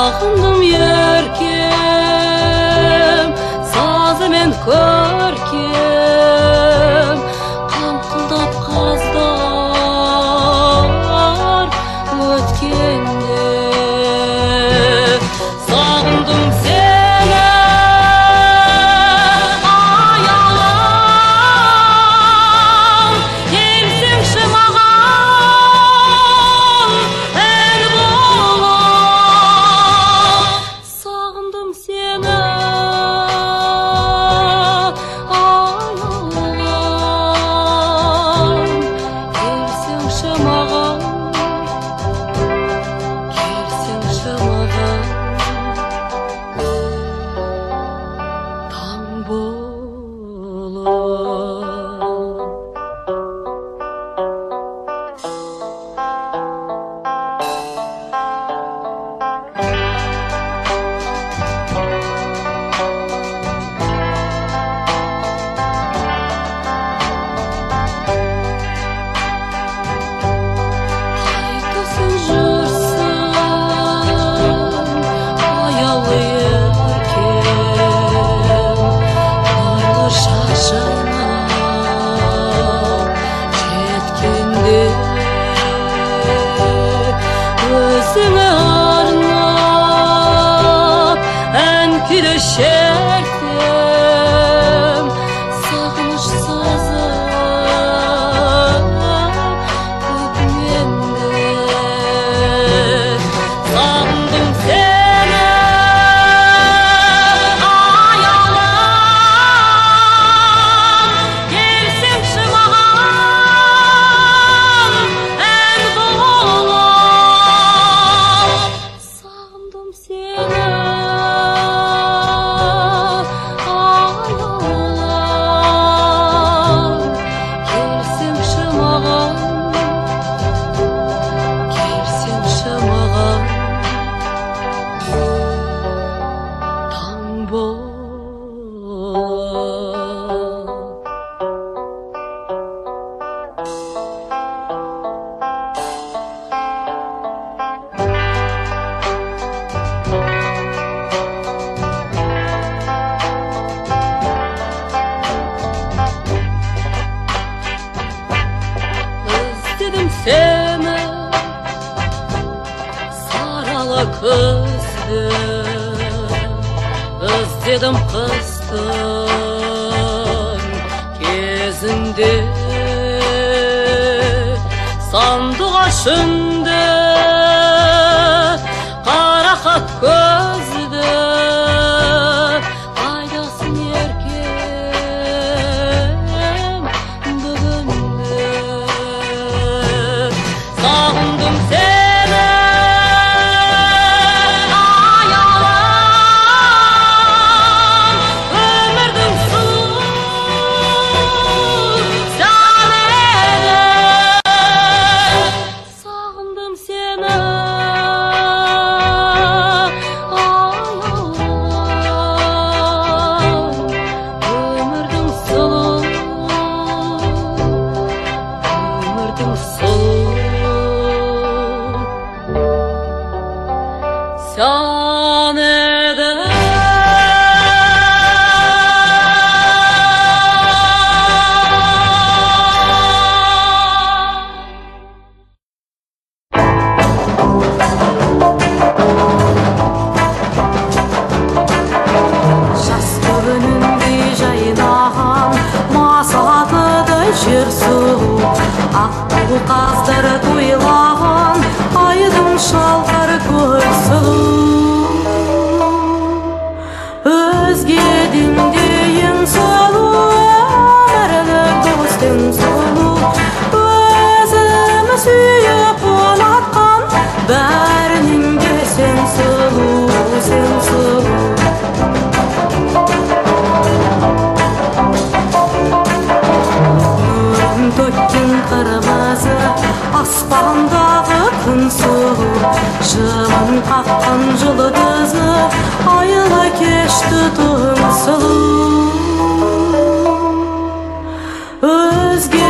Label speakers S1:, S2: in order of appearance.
S1: Сағындым еркем, сазы мен көркем, қаңқылдап қаздар өткенде. Сағындым сені аялым, келсеңші маған ән болып. Сағындым сені аялым, келсеңші маған, келсеңші маған таң болып. Қайтасың жүрсің аялы еркем, нұрлы шашыңа жеткенде. Өзіңе арнап ән күйлі шертем, сағыныш сазы көкменде. Сағындым сені аялым, келсеңші маған ән болып. Сағындым сені аялым, келсеңші маған, келсеңші маған таң болып. Іздедім сені сарала күзде, іздедім қыстың кезінде, сандуғашында қарақат көзді. Қайдасың еркем бүгінде. Сағындым сені аялым, өмірдің сұлу сән еді. Сағындым сені аялым, өмірдің сұлу, өмірдің сұлу сән еді.
S2: Жас бүгініндей жайнаған масатыдай жер сұлу, аққу қаздар тойлаған айдың шалқар көл сұлу. Өзгеден де ең сұлу, өмірлік достың сұлу, өзімі сүйіп ұнатқан бәрінен де сен сұлу, сен сұлу. Төккен қырмызы аспандағы күн сұлу, жымын қаққан жұлдызы айлы кешті түн сұлу. Өзге